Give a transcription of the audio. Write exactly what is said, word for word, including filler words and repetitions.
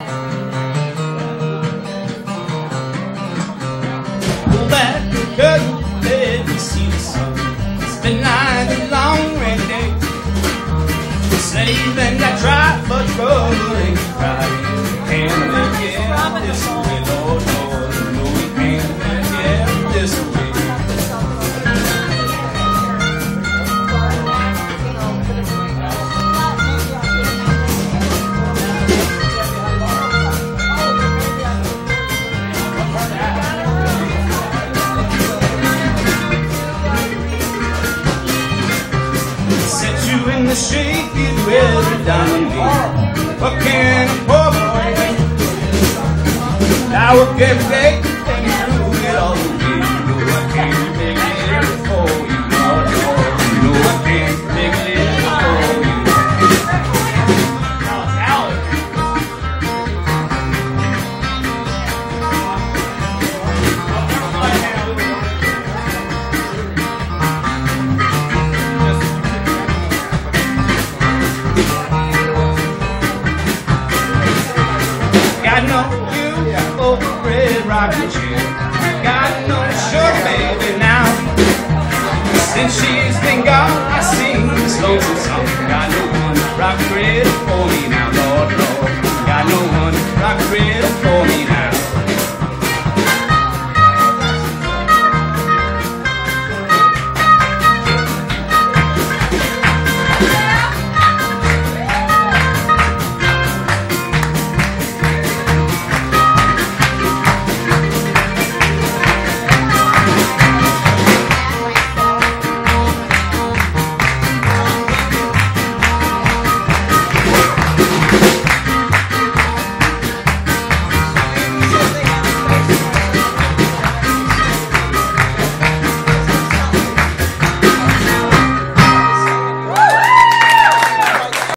Pull back the curtain, let me see the sun. It's been like a long rainy day. Saving that try, but trouble ain't right. Can't make it this way, Lord, Lord. No, we can't make it this way. In the street, you do every dime me. What can a poor boy do? I work every day and do it all the way. You know I can't make it for you, Lord, Lord. You know I can't make it for you. Got no you over red rocking chair. Got no sugar baby now. Since she's been gone, I sing this lonesome song. Got no one to rock red.